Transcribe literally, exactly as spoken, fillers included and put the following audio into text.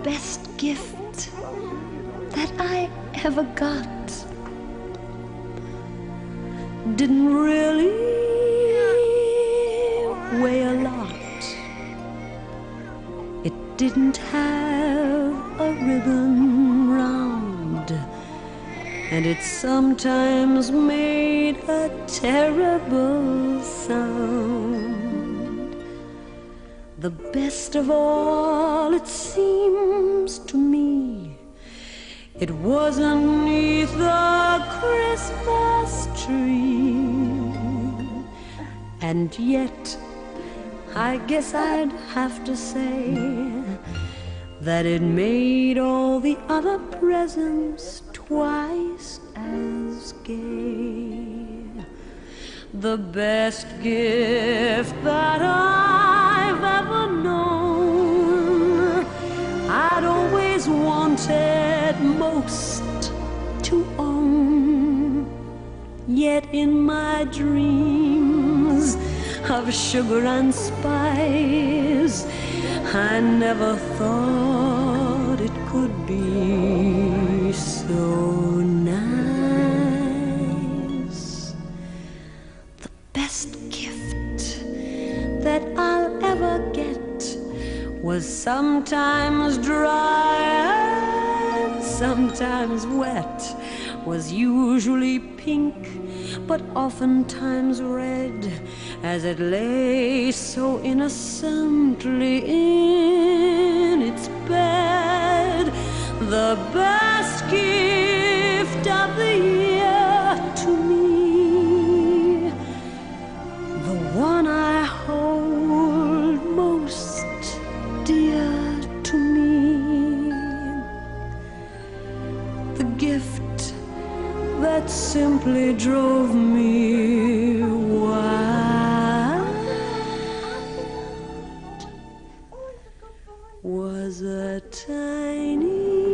best gift that I ever got. Didn't really weigh a lot. It didn't have a ribbon round, and it sometimes made a terrible sound. The best of all, it seems to me, it was underneath the Christmas tree. And yet, I guess I'd have to say that it made all the other presents twice as gay. The best gift that I've ever known, I'd always wanted most to own. Yet in my dreams of sugar and spice, I never thought it could be so nice. The best gift that I'll ever get was sometimes dry and sometimes wet, was usually pink but oftentimes red, as it lay so innocently in its bed. The best gift of the year to me, the one I hold most dear to me, the gift that simply drove me wild was a tiny